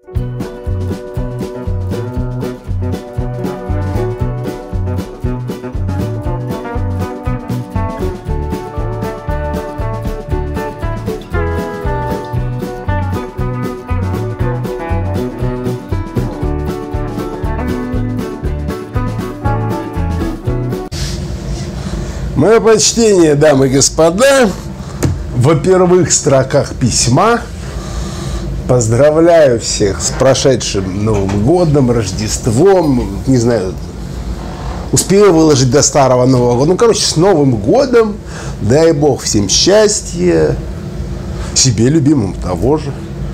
Мое почтение, дамы и господа, во первых строках письма поздравляю всех с прошедшим Новым годом, Рождеством, не знаю, успею выложить до Старого Нового года, ну, короче, с Новым годом, дай Бог всем счастья, себе любимым того же.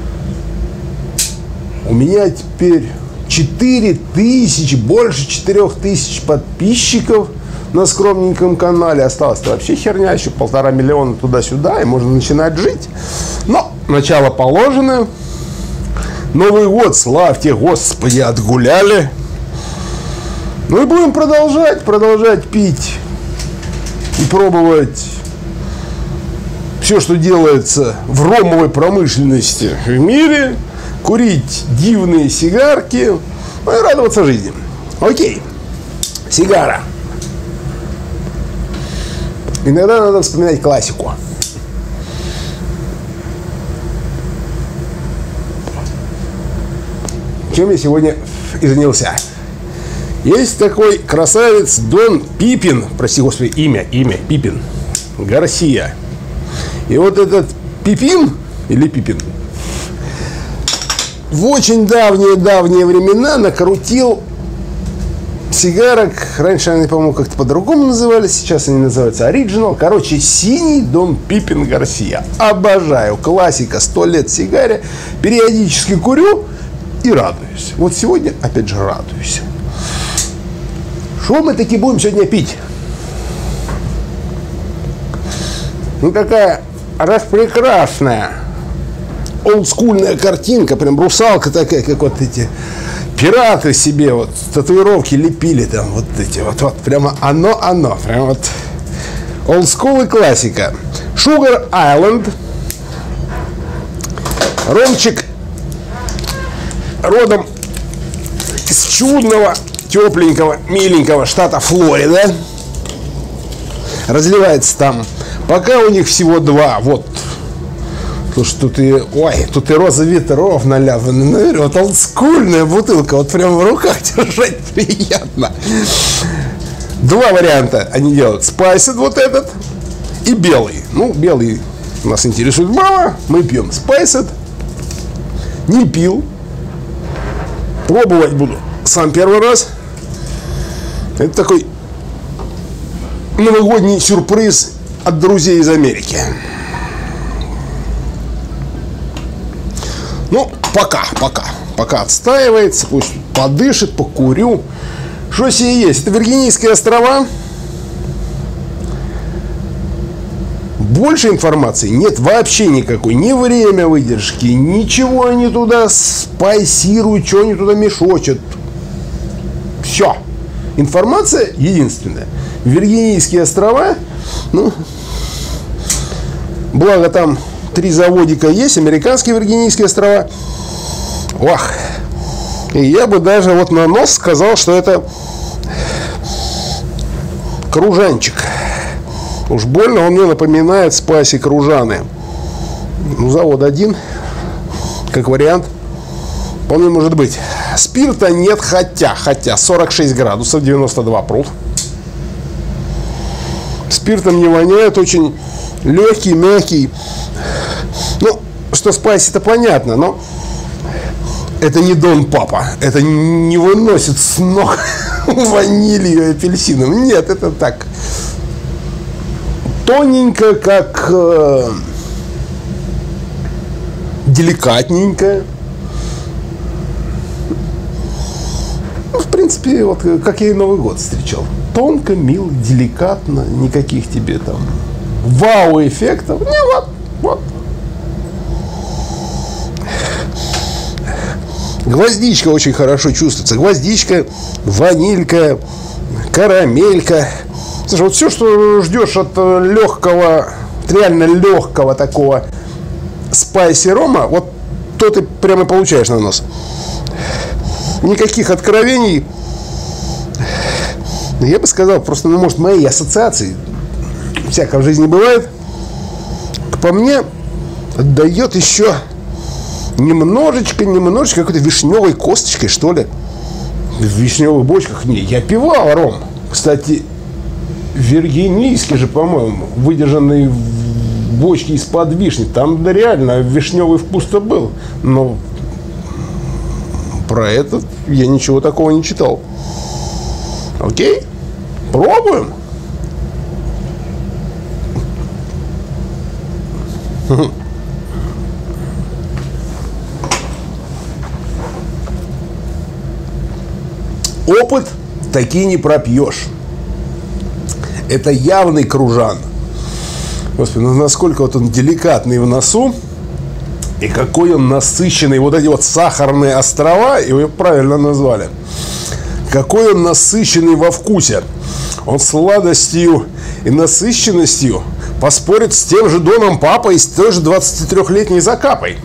У меня теперь 4000, больше 4000 подписчиков на скромненьком канале. Осталось-то вообще херня, еще 1,5 миллиона туда-сюда, и можно начинать жить. Но начало положено. Новый год, славьте Господи, отгуляли. Ну и будем продолжать пить и пробовать все, что делается в ромовой промышленности в мире, курить дивные сигарки, ну и радоваться жизни. Окей, сигара. Иногда надо вспоминать классику. Чем я сегодня и занялся? Есть такой красавец Дон Пипин, прости господи, имя Пипин Гарсия. И вот этот Пипин, или Пипин, в очень давние времена накрутил сигарок. Раньше они, по-моему, как-то по-другому назывались, сейчас они называются Original. Короче, синий Дон Пипин Гарсия. Обожаю, классика, 100 лет сигаре. Периодически курю и радуюсь. Вот сегодня, опять же, радуюсь. Что мы таки будем сегодня пить? Ну, такая распрекрасная олдскульная картинка, прям русалка такая, как вот эти пираты себе вот татуировки лепили там, вот эти вот прямо оно, прям вот олдскул и классика. Sugar Island, ромчик родом из чудного, тепленького, миленького штата Флорида. Разливается там, пока у них всего 2, вот. Тут и роза ветров наляпаны. Ну, вот олдскульная бутылка. Вот прямо в руках держать приятно. 2 варианта они делают. Спайсед вот этот и белый. Ну, белый нас интересует мало. Мы пьем спайсед. Не пил. Пробовать буду сам первый раз. Это такой новогодний сюрприз от друзей из Америки. Ну, пока отстаивается, пусть подышит, покурю. Что сие есть? Это Виргинийские острова. Больше информации нет вообще никакой. Ни время выдержки, ничего они туда спайсируют, что они туда мешочат. Все. Информация единственная. Виргинийские острова, ну, благо там 3 заводика есть, американские Виргинийские острова. Ох, и я бы даже вот на нос сказал, что это кружанчик. Уж больно он мне напоминает спайси кружаны. Ну, завод один, как вариант, вполне может быть. Спирта нет, хотя 46 градусов, 92 пруф. Спиртом не воняет, очень легкий, мягкий. Ну, что спайси, это понятно, но это не Дон Папа. Это не выносит с ног ванилью и апельсином. Нет, это так. Тоненько, как деликатненько. Ну, в принципе, вот как я и Новый год встречал. Тонко, мило, деликатно. Никаких тебе там вау-эффектов. Не, вот. Гвоздичка очень хорошо чувствуется. Гвоздичка, ванилька, карамелька. Слушай, вот все, что ждешь от легкого, реально легкого такого спайси рома, вот то ты прямо получаешь на нос. Никаких откровений. Я бы сказал, просто, ну, может, мои ассоциации, всякое в жизни бывает, по мне отдает еще немножечко какой-то вишневой косточкой, что ли. В вишневых бочках. Не, я пивал ром. Кстати, виргинийский же, по-моему, выдержанный в бочке из-под вишни. Там да, реально вишневый вкус-то был. Но про это я ничего такого не читал. Окей? Пробуем. Опыт таки не пропьешь. Это явный кружан. Господи, ну насколько вот он деликатный в носу. И какой он насыщенный. Вот эти вот сахарные острова, его правильно назвали. Какой он насыщенный во вкусе. Он сладостью и насыщенностью поспорит с тем же Доном Папой и с той же 23-летней Закапой.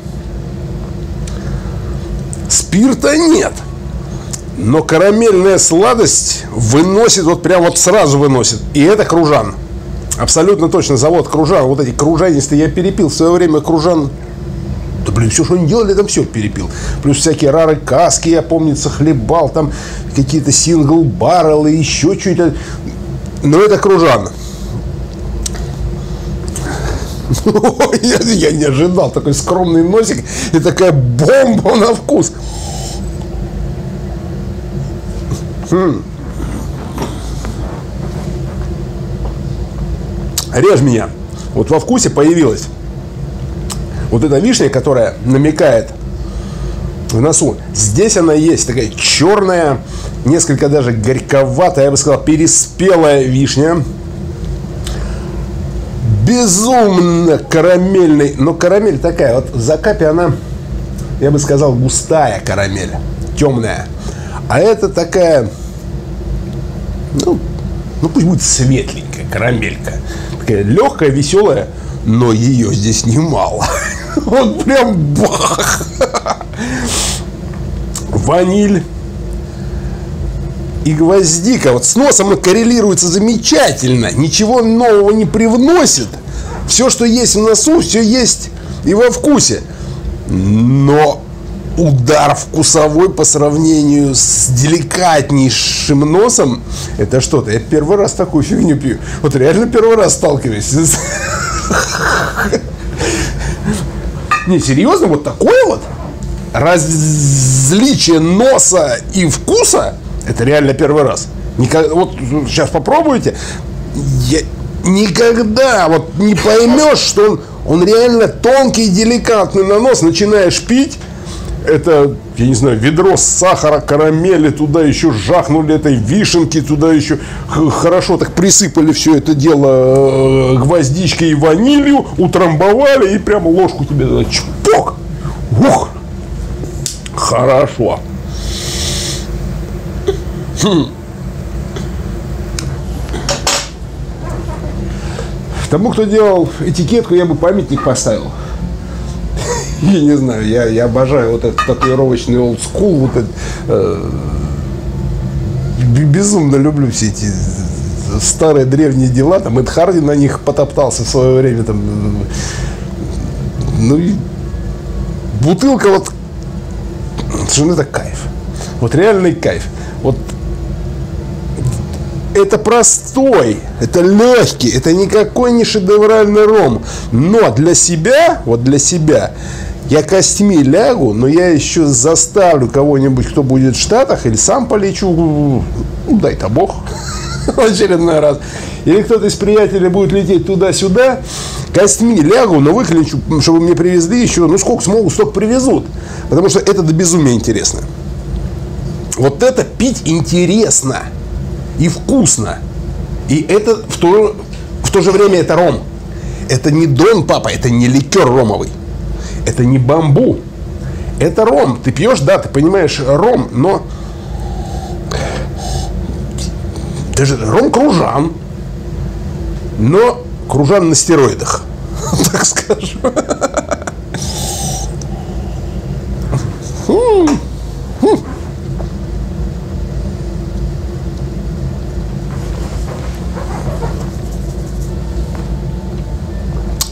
Спирта нет. Но карамельная сладость выносит, вот прям вот сразу выносит. И это кружан. Абсолютно точно завод кружан. Вот эти кружанистые, я перепил в свое время кружан. Да, блин, все, что они делали, там все перепил. Плюс всякие рары каски, я, помнится, хлебал. Там какие-то сингл-баррелы, еще что-то. Но это кружан. Я не ожидал. Такой скромный носик и такая бомба на вкус. Режь меня. Вот во вкусе появилась вот эта вишня, которая намекает в носу. Здесь она есть, такая черная, несколько даже горьковатая, я бы сказал, переспелая вишня. Безумно карамельный. Но карамель такая, вот в Закапе она, я бы сказал, густая карамель, темная. А это такая, ну пусть будет светленькая карамелька. Такая легкая, веселая, но ее здесь немало. Вот прям бах! Ваниль и гвоздика. Вот с носом коррелируется замечательно. Ничего нового не привносит. Все, что есть в носу, все есть и во вкусе. Но удар вкусовой по сравнению с деликатнейшим носом — это что-то. Я первый раз такую фигню пью. Вот реально первый раз сталкиваюсь. Не, серьезно, вот такое вот различие носа и вкуса — это реально первый раз. Вот сейчас попробуйте. Никогда вот не поймешь, что он реально тонкий и деликатный на нос. Начинаешь пить. Это, я не знаю, ведро сахара, карамели, туда еще жахнули этой вишенки, туда еще хорошо так присыпали все это дело гвоздичкой и ванилью, утрамбовали и прямо ложку тебе туда чпок. Ух! Хорошо. Тому, кто делал этикетку, я бы памятник поставил. Я не знаю, я обожаю вот этот татуировочный old school, вот это, безумно люблю все эти старые древние дела. Там Эд Харди на них потоптался в свое время. Там, ну и бутылка вот, что это кайф. Вот реальный кайф. Вот это простой, это легкий, это никакой не шедевральный ром. Но для себя, вот для себя, я костьми лягу, но я еще заставлю кого-нибудь, кто будет в Штатах, или сам полечу, ну, дай-то бог, в очередной раз. Или кто-то из приятелей будет лететь туда-сюда, костьми лягу, но выклинчу, чтобы мне привезли еще, ну сколько смогут, столько привезут. Потому что это до безумия интересно. Вот это пить интересно и вкусно. И это в то же время это ром. Это не Дон Папа, это не ликер ромовый. Это не бамбу. Это ром. Ты пьешь, да, ты понимаешь, ром, но даже ром кружан. Но кружан на стероидах. Так скажу.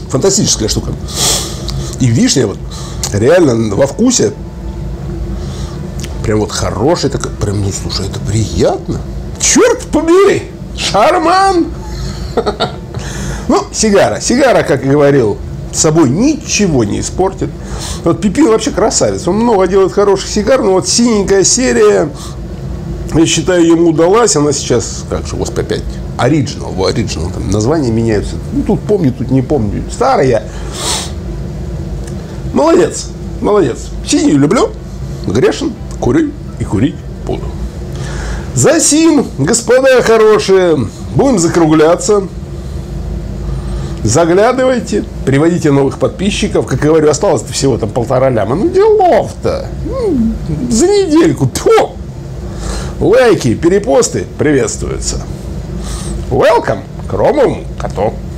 Фантастическая штука. И вишня вот реально во вкусе прям вот хорошая такая. Прям, ну слушай, это приятно. Черт побери! Шарман! Ну, сигара. Сигара, как и говорил, с собой ничего не испортит. Вот Пипин вообще красавец. Он много делает хороших сигар, но вот синенькая серия, я считаю, ему удалась. Она сейчас, как же, господи, опять, Original, там названия меняются. Ну, тут помню, тут не помню. Старая. Молодец, молодец. Синюю люблю, грешен, курю и курить буду. Засим, господа хорошие, будем закругляться. Заглядывайте, приводите новых подписчиков. Как я говорю, осталось всего там 1,5 ляма. Ну, делов-то. За недельку. Тьфу! Лайки, перепосты приветствуются. Welcome к Ромовому коту.